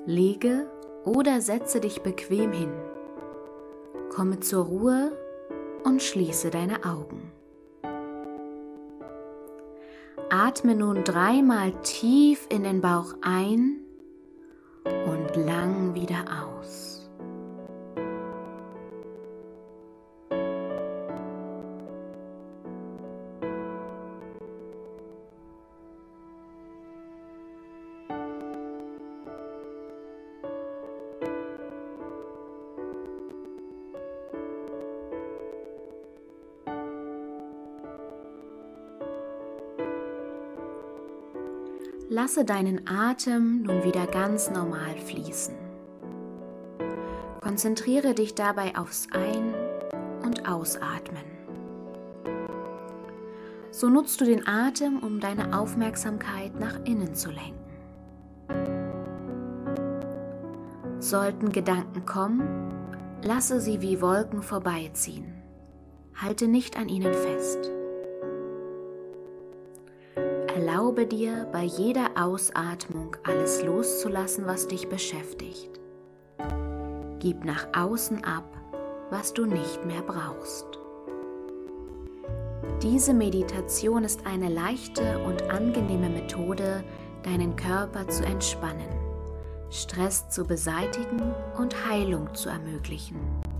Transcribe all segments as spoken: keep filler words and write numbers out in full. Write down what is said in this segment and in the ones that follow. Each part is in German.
Lege oder setze dich bequem hin. Komme zur Ruhe und schließe deine Augen. Atme nun dreimal tief in den Bauch ein und lang wieder aus. Lasse deinen Atem nun wieder ganz normal fließen. Konzentriere dich dabei aufs Ein- und Ausatmen. So nutzt du den Atem, um deine Aufmerksamkeit nach innen zu lenken. Sollten Gedanken kommen, lasse sie wie Wolken vorbeiziehen. Halte nicht an ihnen fest. Erlaube dir, bei jeder Ausatmung alles loszulassen, was dich beschäftigt. Gib nach außen ab, was du nicht mehr brauchst. Diese Meditation ist eine leichte und angenehme Methode, deinen Körper zu entspannen, Stress zu beseitigen und Heilung zu ermöglichen.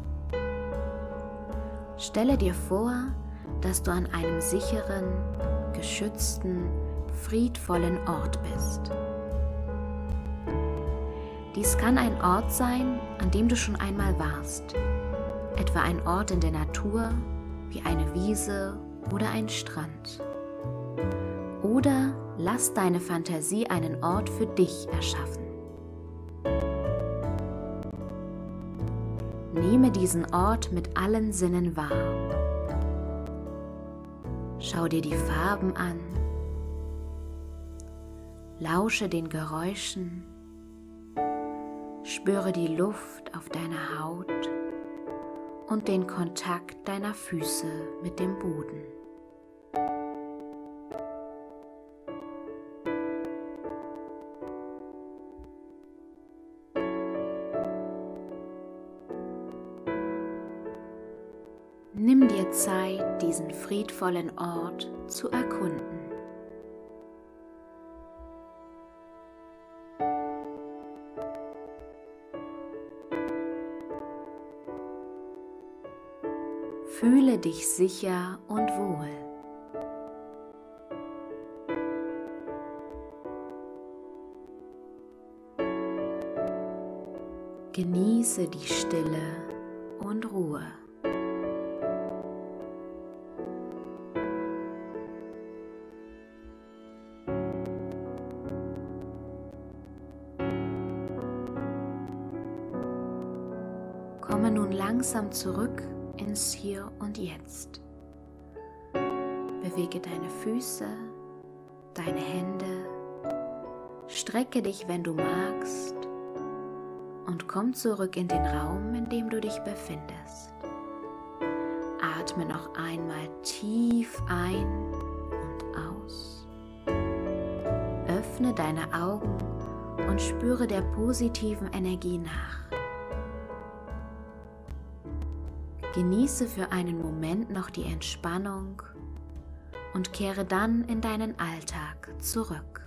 Stelle dir vor, dass du an einem sicheren, geschützten, friedvollen Ort bist. Dies kann ein Ort sein, an dem du schon einmal warst, etwa ein Ort in der Natur, wie eine Wiese oder ein Strand. Oder lass deine Fantasie einen Ort für dich erschaffen. Nehme diesen Ort mit allen Sinnen wahr. Schau dir die Farben an, lausche den Geräuschen, spüre die Luft auf deiner Haut und den Kontakt deiner Füße mit dem Boden. Nimm dir Zeit, diesen friedvollen Ort zu erkunden. Fühle dich sicher und wohl. Genieße die Stille und Ruhe. Komme nun langsam zurück ins Hier und Jetzt. Bewege deine Füße, deine Hände, strecke dich, wenn du magst, und komm zurück in den Raum, in dem du dich befindest. Atme noch einmal tief ein und aus. Öffne deine Augen und spüre der positiven Energie nach. Genieße für einen Moment noch die Entspannung und kehre dann in deinen Alltag zurück.